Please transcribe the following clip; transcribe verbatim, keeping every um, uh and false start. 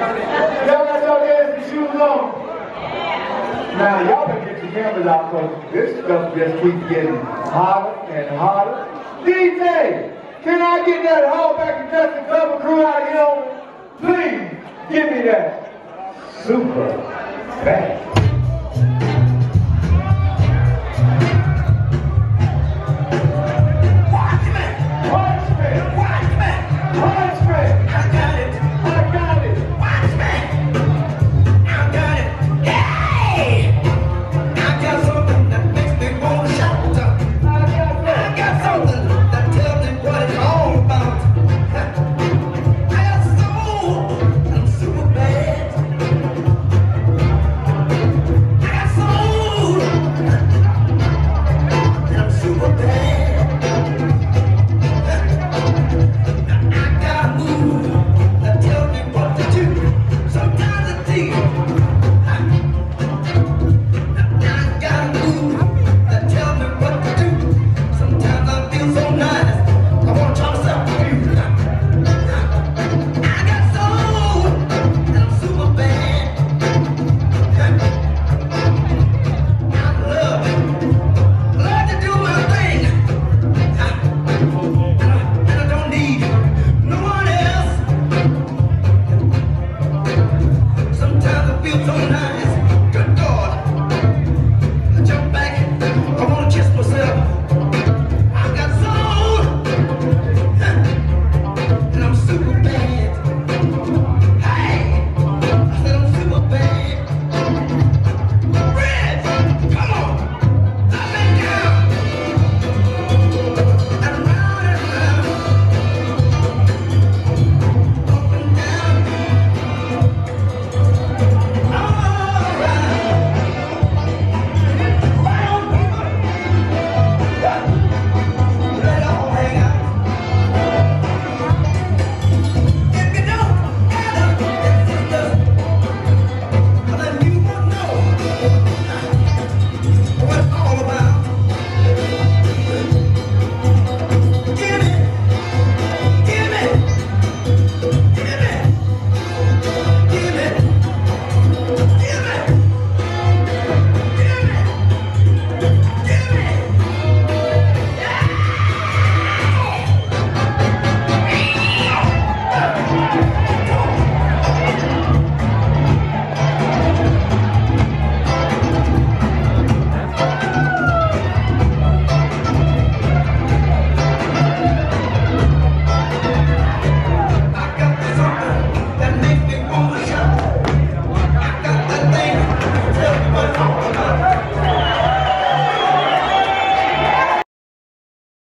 Y'all got your dancing shoes on? Now, y'all better get your cameras out, because this stuff just keeps getting hotter and hotter. D J, can I get that Hall Back and Justin cover crew out here? Please, give me that super bad.